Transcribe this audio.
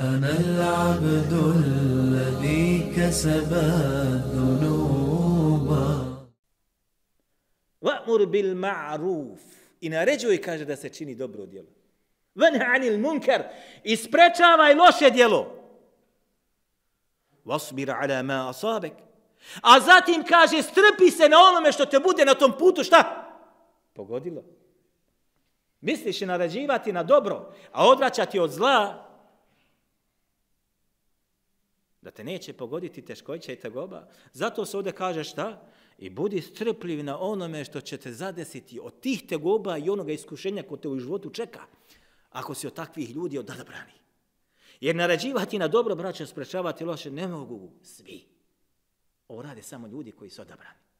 أنا العبد الذي كسب الذنوب. Va'mur bil ma'ruf. I naređuje, kaže, da se čini dobro djelo. Vanha anil munkar. I sprečavaj loše djelo. Wasbir ala ma asabek. A zatim kaže, strpi se na onome što te bude na tom putu, šta? Pogodilo. Misliš naređivati na dobro, a odvraćati od zla, da te neće pogoditi teškoća i tegoba. Zato se ovdje kaže šta? I budi strpljiv na onome što će te zadesiti od tih tegoba i onoga iskušenja koje te u životu čeka. Ako si od takvih ljudi odabrani. Jer naređivati na dobro, braćo, sprečavati loše ne mogu svi. Ovo rade samo ljudi koji su odabrani.